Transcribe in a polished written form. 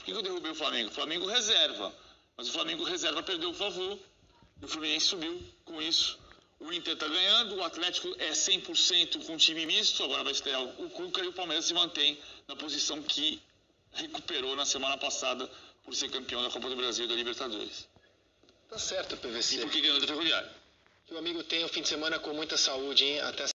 Por que eu derrubei o Flamengo? O Flamengo reserva. Mas o Flamengo reserva perdeu o Fla-Flu. E o Fluminense subiu com isso. O Inter está ganhando, o Atlético é 100% com time misto, agora vai estrear o Cuca, e o Palmeiras se mantém na posição que recuperou na semana passada por ser campeão da Copa do Brasil e da Libertadores. Tá certo, PVC. E por que ganhou da Ferroviária? Que o amigo tenha um fim de semana com muita saúde, hein? Até